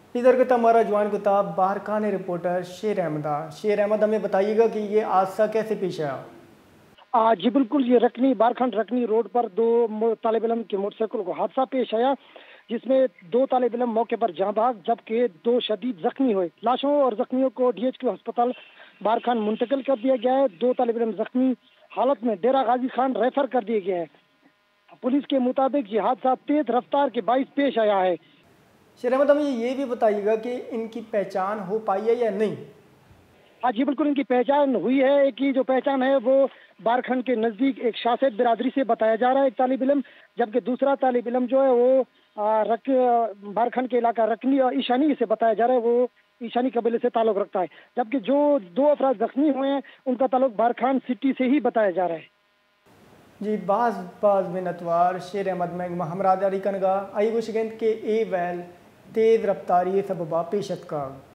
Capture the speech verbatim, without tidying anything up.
इधर के हमारा जवान कुताब बाहर खान रिपोर्टर शेर अहमद शेर अहमद हमें बताइएगा कि ये हादसा कैसे पेश आया। आ, जी बिल्कुल, ये रकनी बारखंड रकनी रोड पर दो तालिब इलम के मोटरसाइकिल को हादसा पेश आया, जिसमें दो तालिब इलम मौके पर जाँ भाग जबकि दो शदीद जख्मी हुए। लाशों और जख्मियों को डीएचक्यू अस्पताल बारखान मुंतकिल कर दिया गया है। दो तालिब इलम जख्मी हालत में डेरा गाजी खान रेफर कर दिए गए हैं। पुलिस के मुताबिक ये हादसा तेज रफ्तार के बाइस पेश आया है। शेर अहमद हमें ये भी बताइएगा कि इनकी पहचान हो पाई है या नहीं। हाँ जी बिल्कुल, इनकी पहचान हुई है। एक की जो पहचान है वो बारखंड के नज़दीक एक शासिद बिरादरी से बताया जा रहा है एक तालिब इलम, जबकि दूसरा तालिब इलम जो है वो आ, रक बारखंड के इलाका रकनी और ईशानी से बताया जा रहा है, वो ईशानी कबीले से ताल्लुक रखता है। जबकि जो दो अफराद जख्मी हुए हैं उनका ताल्लुक बारखान सिटी से ही बताया जा रहा है। जी बाज बाज मिनतवार शेर अहमद में हमरादारी कनगा आई वो शिकंद के ए वैल तेज़ रफ्तारी सबबा पेशत का